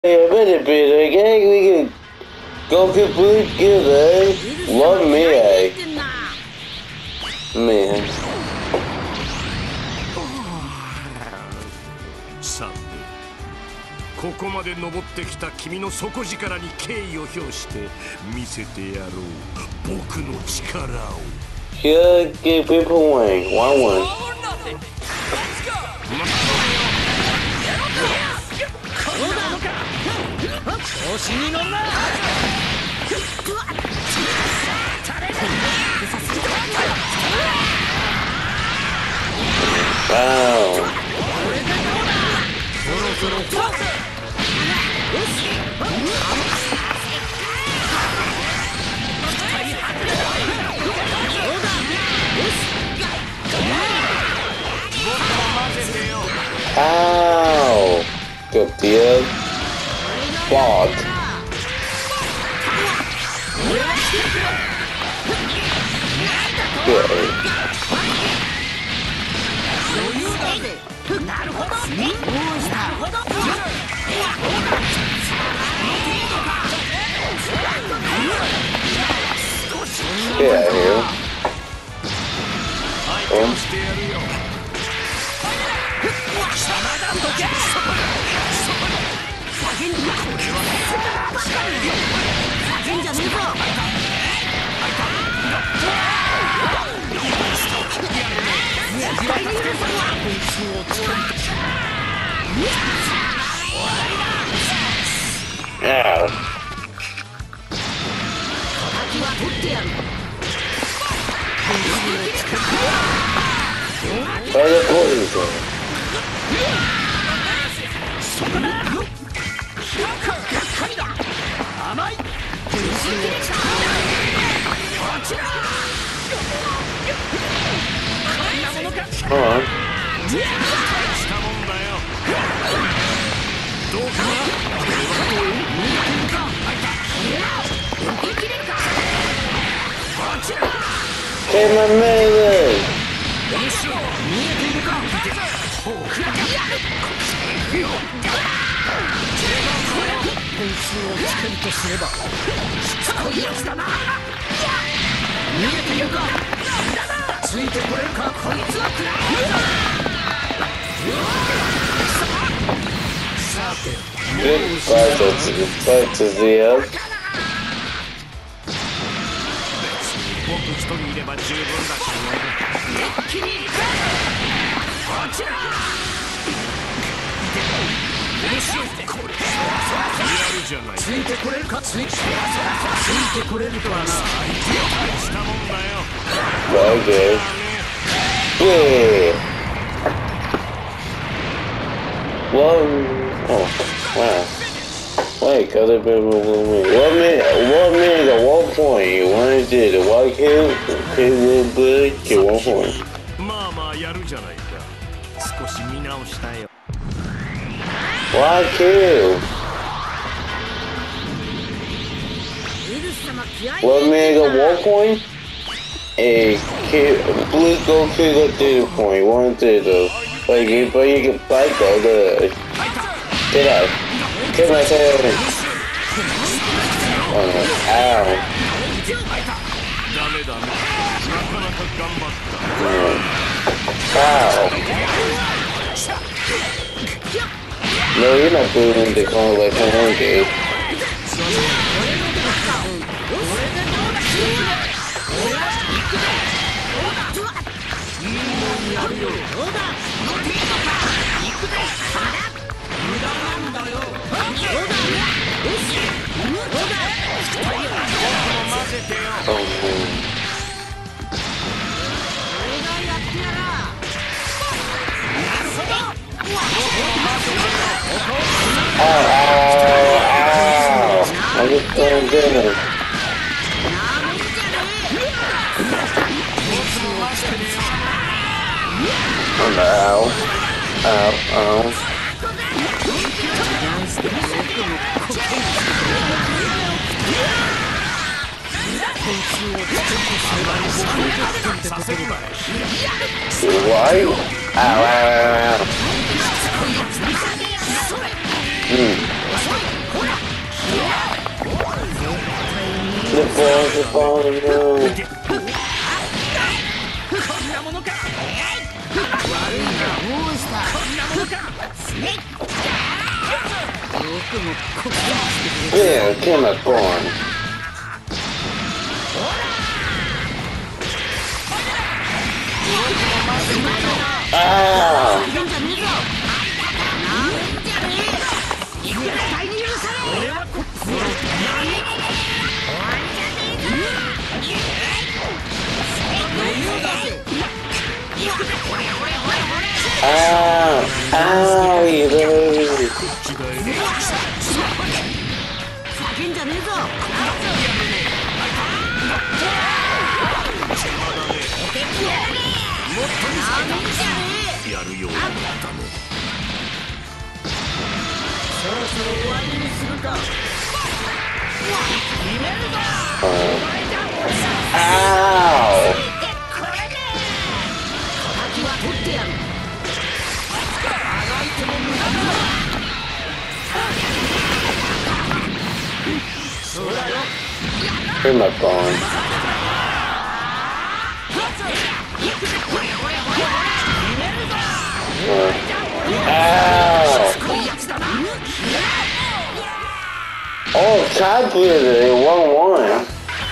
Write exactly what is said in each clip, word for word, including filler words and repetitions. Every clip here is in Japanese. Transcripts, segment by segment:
Hey, a minute, Peter. Okay, we can go complete good, eh? Love me, eh? Man. さて、ここまで登ってきた君の底力に敬意を表して見せてやろう僕の力を。 Should give people win. One one. Wow. Ow! Good deal. Bot. Good. Get out of here. Um. Ow. Where the boys are? Come on. Hey, my man! Good fight, that's a good fight to the end. ついてこれるかついてこれるとはな大したもんだよ。 Okay. Yeah. One. Oh, wow. Wait, cause it been one minute. One minute at one point. You wanted to the white kill, kill little bud, get one point. まあまあやるじゃないか。少し見直したよ。 Why kill? One minute at one point. And kill, blue go kill up to the point. One to the. But you, but you can fight though. The get out. Get my head. Oh, ow. Ow. No, you're not doing the call like my own game. Oh, man. Ow, ow, ow. I just don't get it. Oh, no. Ow, ow. Why? Ow, ow, ow, ow. Hmm. Oh no. Yeah, kill my pawn. Ah! Ah! Ah! You lose. Ow! Here's my phone. Uh, ow! Oh, tie blizzard, one one.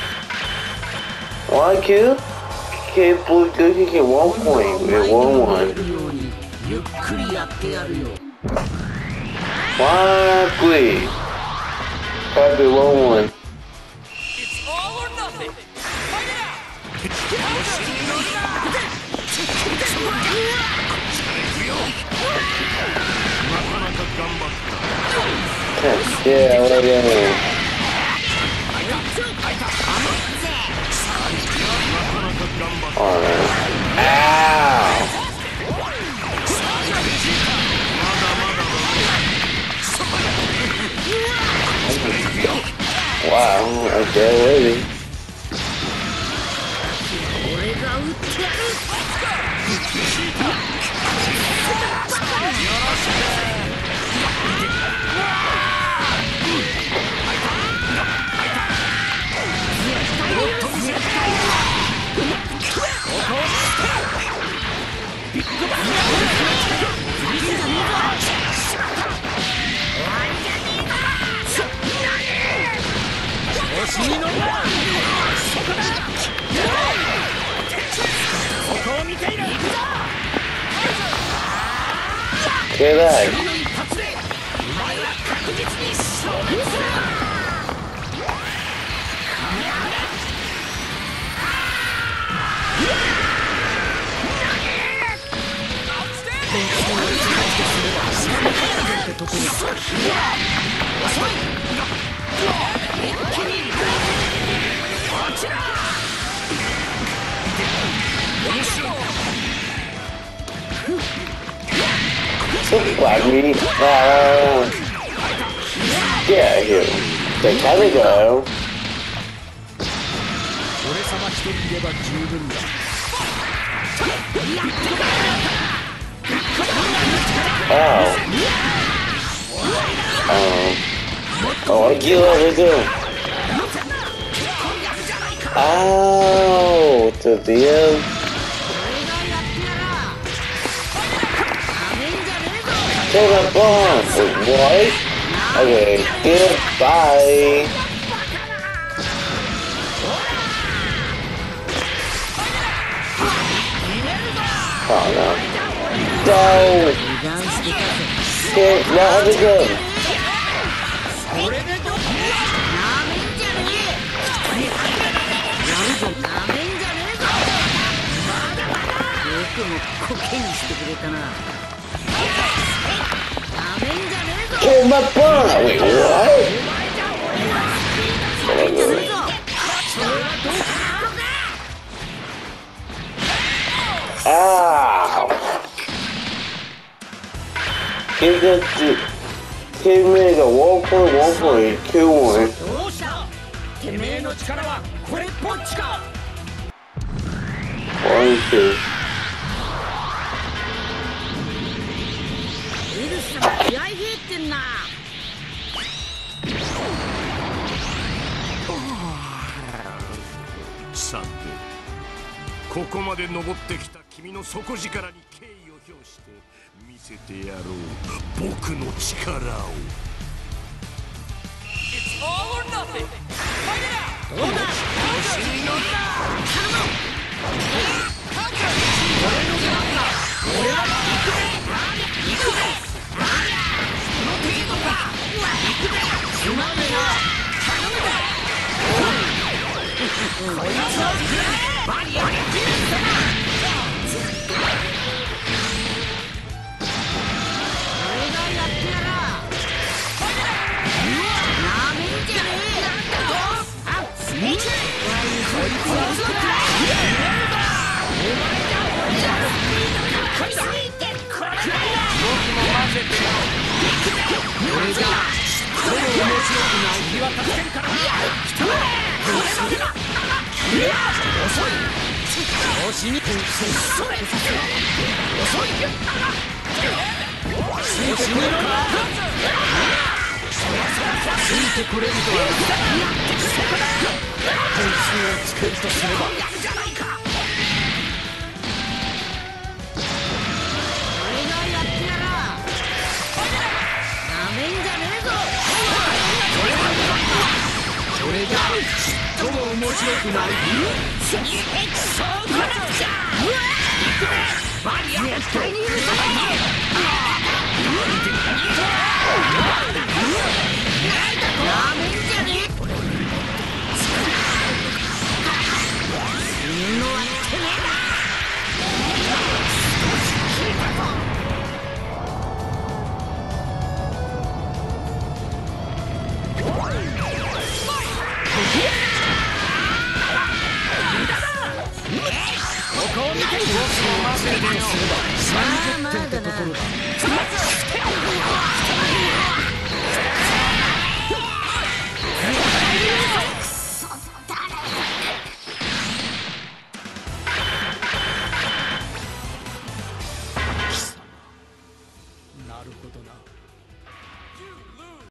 One kill? K blue cookie get one point with one one. One please. Copy one one. It's all or nothing. Fight it out. Yeah, what are Alright. Ow! Wow, okay, waiting. Get that. Like me. Uh, get out of here. They gotta go. Oh. Um. Oh, I get over there. Oh, to the end. Kill that bomb! Wait, what? Okay, goodbye! Oh no. Go! Get, let it go! Kill my bomb! Wait, what? Ow! Give that to... Give me the one point one point two one. One, two. ここまで登ってきた君の底力に敬意を表して見せてやろう僕の力を。 It's all or nothing. Fight it out. どうだ調子に乗るな。頼む。俺の出番だ。俺は行くぜ。行くぜ。その程度か。行くぜ。つまんねえな。頼むぜ。こいつを食らえ。バリアで切るんだな。俺がやってやら。なめんじゃねえ。あっ、すげえ。こいつは食らえ。お前だ。こいつに行ってこれだ。僕も混ぜてやろう。これじゃどうも面白くない。日は助けるからな。来た。これだ。遅い。調子にそれさせろ。遅い。調子に乗るか。ついてこれるとは。本数をつけるとすればやるじゃないか。俺がやってやら。なめんじゃねえぞ。それじゃちっとも面白くない。エクソーコラプシャー。バリア絶対に許さない。なめんじゃねえ。言うのはてめえだ。ここを見て僕を混ぜるとすればさんじゅってんってところだ。